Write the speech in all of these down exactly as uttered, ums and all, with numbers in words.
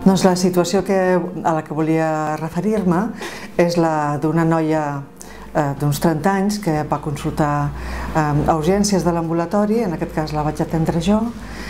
Doncs la situació que, a la que volia referir-me és la d'una noia eh, d'uns trenta anys que va consultar eh, a urgències de l'ambulatori, en aquest cas la vaig atendre jo,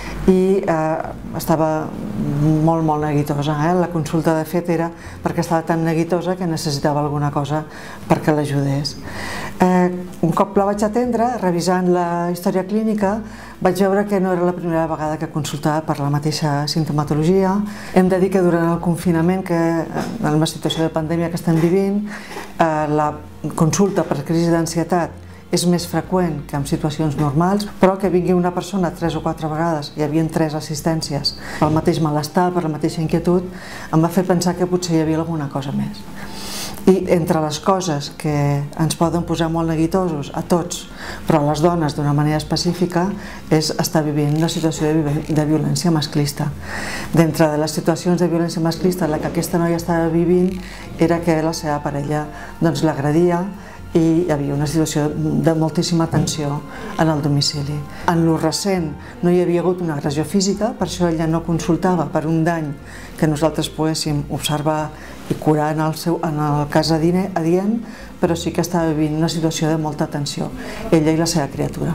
i eh, estava molt, molt neguitosa. Eh? La consulta, de fet, era perquè estava tan neguitosa que necessitava alguna cosa perquè l'ajudés. Eh, un cop la vaig atendre, revisant la història clínica, vaig veure que no era la primera vegada que consultava per la mateixa simptomatologia. Hem de dir que durant el confinament, que en la situació de pandèmia que estem vivint, eh, la consulta per crisi d'ansietat és més freqüent que en situacions normals, però que vingui una persona tres o quatre vegades, hi havia tres assistències, pel mateix malestar, per la mateixa inquietud, em va fer pensar que potser hi havia alguna cosa més. I entre les coses que ens poden posar molt neguitosos a tots, però a les dones d'una manera específica, és estar vivint una situació de violència masclista. D'entre de les situacions de violència masclista, la que aquesta noia estava vivint era que la seva parella doncs, l'agredia, i hi havia una situació de moltíssima tensió en el domicili. En lo recent no hi havia hagut una agressió física, per això ella no consultava per un dany que nosaltres poguéssim observar i curar en el, seu, en el cas adient, però sí que estava vivint una situació de molta tensió, ella i la seva criatura.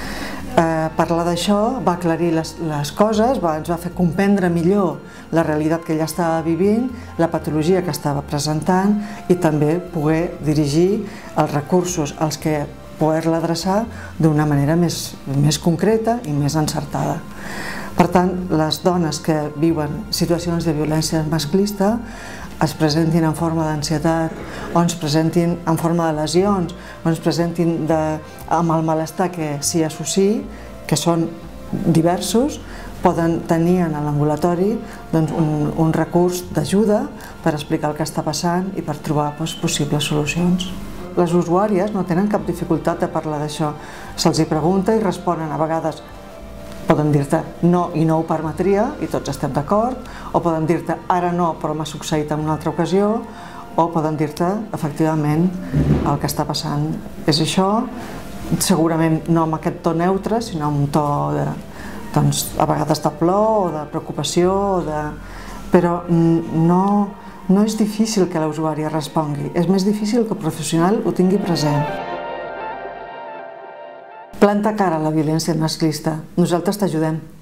Eh, parlar d'això va aclarir les, les coses, va, ens va fer comprendre millor la realitat que ella estava vivint, la patologia que estava presentant i també poder dirigir els recursos als que poder-la adreçar d'una manera més, més concreta i més encertada. Per tant, les dones que viuen situacions de violència masclista es presentin en forma d'ansietat o ens presentin en forma de lesions o ens presentin de, amb el malestar que s'hi associï, que són diversos, poden tenir en l'ambulatori doncs, un, un recurs d'ajuda per explicar el que està passant i per trobar doncs, possibles solucions. Les usuàries no tenen cap dificultat de parlar d'això. Se'ls hi pregunta i responen. A vegades poden dir-te no i no ho permetria i tots estem d'acord, o poden dir-te ara no però m'ha succeït en una altra ocasió, o poden dir-te efectivament el que està passant és això, segurament no amb aquest to neutre, sinó amb un to de, doncs, a vegades de plor o de preocupació, o de... però no, no és difícil que la usuària respongui, és més difícil que el professional ho tingui present. Planta cara a la violència masclista. Nosaltres t'ajudem.